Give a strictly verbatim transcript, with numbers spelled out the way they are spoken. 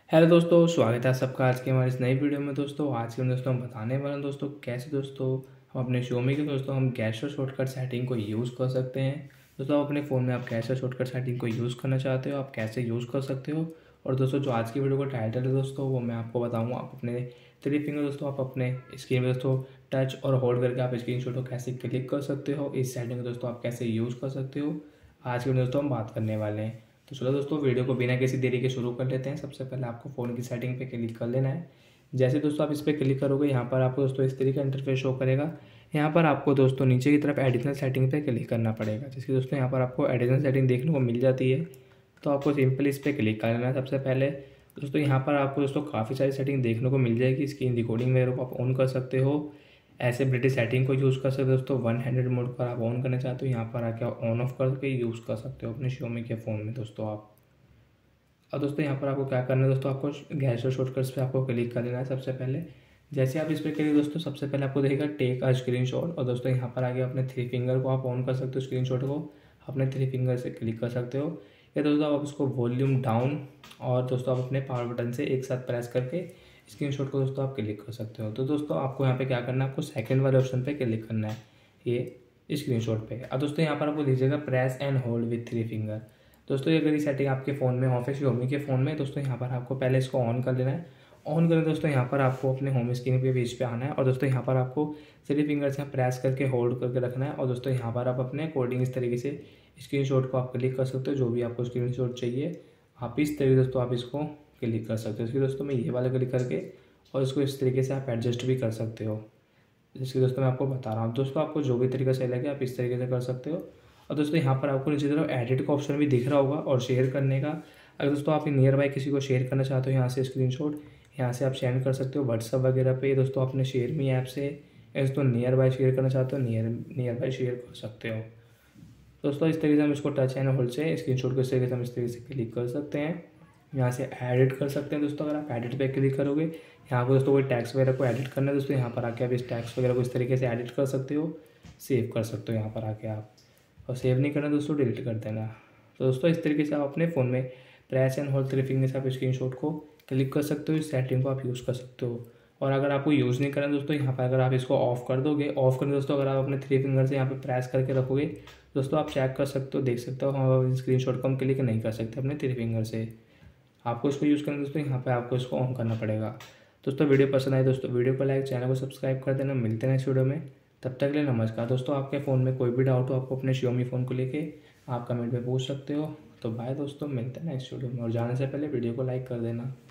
Hello दोस्तों, स्वागत है सबका आज की हमारी इस नई वीडियो में। दोस्तों आज के दोस्तों हम बताने वाले हैं दोस्तों कैसे दोस्तों हम अपने Xiaomi के दोस्तों हम गैस्टर शॉर्टकट सेटिंग को यूज़ कर सकते हैं। दोस्तों अपने फ़ोन में आप गैस्टर शॉर्टकट सेटिंग को यूज़ करना चाहते हो, आप कैसे यूज़ कर सकते हो। और दोस्तों जो आज की वीडियो का टाइटल है दोस्तों वो मैं आपको बताऊँगा। आप अपने थ्री फिंगर दोस्तों आप अपने स्क्रीन में दोस्तों टच और होल्ड करके आप स्क्रीन शॉट को कैसे क्लिक कर सकते हो, इस सेटिंग को दोस्तों आप कैसे यूज़ कर सकते हो, आज की दोस्तों हम बात करने वाले हैं। तो चलो दोस्तों वीडियो को बिना किसी देरी के शुरू कर लेते हैं। सबसे पहले आपको फ़ोन की सेटिंग पे क्लिक कर लेना है। जैसे दोस्तों आप इस पर क्लिक करोगे यहाँ पर आपको दोस्तों इस तरीके का इंटरफेस शो करेगा। यहाँ पर आपको दोस्तों नीचे की तरफ एडिशनल सेटिंग पे क्लिक करना पड़ेगा। जैसे दोस्तों यहाँ पर आपको एडिशनल सेटिंग देखने को मिल जाती है, तो आपको सिंपल इस पर क्लिक कर लेना है। सबसे पहले दोस्तों यहाँ पर आपको दोस्तों काफ़ी सारी सेटिंग देखने को मिल जाएगी। स्क्रीन रिकॉर्डिंग वगैरह को आप ऑन कर सकते हो, ऐसे ब्रिटिश सेटिंग को यूज़ कर सकते हो दोस्तों। वन हैंडेड मोड पर आप ऑन करना चाहते हो, यहाँ पर आके ऑन ऑफ करके यूज़ कर सकते हो अपने Xiaomi के फ़ोन में दोस्तों आप। और दोस्तों यहाँ पर आपको क्या करना है दोस्तों, आपको गैस्टर शॉर्टकट्स पे आपको क्लिक कर लेना है। सबसे पहले जैसे आप इस पर करिए दोस्तों, सबसे पहले आपको देखेगा टेक अ स्क्रीनशॉट। और दोस्तों यहाँ पर आगे अपने थ्री फिंगर को आप ऑन कर सकते हो, स्क्रीनशॉट को अपने थ्री फिंगर से क्लिक कर सकते हो। या दोस्तों आप उसको वॉल्यूम डाउन और दोस्तों आप अपने पावर बटन से एक साथ प्रेस करके स्क्रीनशॉट को दोस्तों आप क्लिक कर सकते हो। तो दोस्तों आपको यहाँ पे क्या करना है, आपको सेकंड वाले ऑप्शन पे क्लिक करना है, ये स्क्रीनशॉट पे। अब दोस्तों यहाँ पर आपको दीजिएगा press and hold with three finger. दोस्तों ये अगर सेटिंग आपके फ़ोन में ऑफ है Xiaomi के फ़ोन में, दोस्तों यहाँ पर आपको पहले इसको ऑन कर लेना है। ऑन करें दोस्तों यहाँ पर आपको अपने होम स्क्रीन पे पेज पे आना है। और दोस्तों यहाँ पर आपको थ्री फिंगर से प्रेस करके होल्ड करके रखना है। और दोस्तों यहाँ पर आप अपने अकॉर्डिंग इस तरीके से स्क्रीनशॉट को आप क्लिक कर सकते हो, जो भी आपको स्क्रीनशॉट चाहिए आप इस तरीके दोस्तों आप इसको क्लिक कर सकते हो। इसके दोस्तों मैं ये वाला क्लिक करके और इसको इस तरीके से आप एडजस्ट भी कर सकते हो, जिसके दोस्तों मैं आपको बता रहा हूँ। दोस्तों आपको जो भी तरीका सही लगे आप इस तरीके से कर सकते हो। और दोस्तों यहाँ पर आपको नीचे तरफ एडिट का ऑप्शन भी दिख रहा होगा और शेयर करने का। अगर दोस्तों आप नियर बाय किसी को शेयर करना चाहते हो, यहाँ से स्क्रीनशॉट यहाँ से आप सेंड कर सकते हो व्हाट्सअप वगैरह पे दोस्तों अपने शेयर मी ऐप से। या दोस्तों नियर बाय शेयर करना चाहते हो, नियर नियर बाय शेयर कर सकते हो दोस्तों। इस तरीके से हम इसको टच एंड होल्ड से स्क्रीनशॉट को इस तरीके से हम इस तरीके से क्लिक कर सकते हैं। यहाँ से एडिट कर सकते हैं दोस्तों। अगर आप एडिट पे क्लिक करोगे, यहाँ पर दोस्तों कोई टैक्स वगैरह को एडिट करना है दोस्तों, यहाँ पर आके आप इस टैक्स वगैरह को इस तरीके से एडिट कर सकते हो, सेव कर सकते हो यहाँ पर आके आप। और सेव नहीं करना दोस्तों, डिलीट कर देना। तो दोस्तों इस तरीके से आप अपने फ़ोन में press and hold three finger से आप स्क्रीनशॉट को क्लिक कर सकते हो, इस सेटिंग को आप यूज़ कर सकते हो। और अगर आपको यूज़ नहीं करना दोस्तों, यहाँ पर अगर आप इसको ऑफ कर दोगे, ऑफ करने दोस्तों अगर आप अपने थ्री फिंगर से यहाँ पे प्रेस करके रखोगे दोस्तों, आप चेक कर सकते हो, देख सकते हो हम स्क्रीनशॉट को हम क्लिक नहीं कर सकते अपने थ्री फिंगर से। आपको इसको यूज़ करना दोस्तों, यहाँ पे आपको इसको ऑन करना पड़ेगा। दोस्तों वीडियो पसंद आए दोस्तों, वीडियो को लाइक, चैनल को सब्सक्राइब कर देना। मिलते हैं नेक्स्ट वीडियो में, तब तक के लिए नमस्कार दोस्तों। आपके फ़ोन में कोई भी डाउट हो आपको अपने Xiaomi फ़ोन को लेके आप कमेंट में पूछ सकते हो। तो बाय दोस्तों, मिलते हैं नेक्स्ट वीडियो में। और जाने से पहले वीडियो को लाइक कर देना।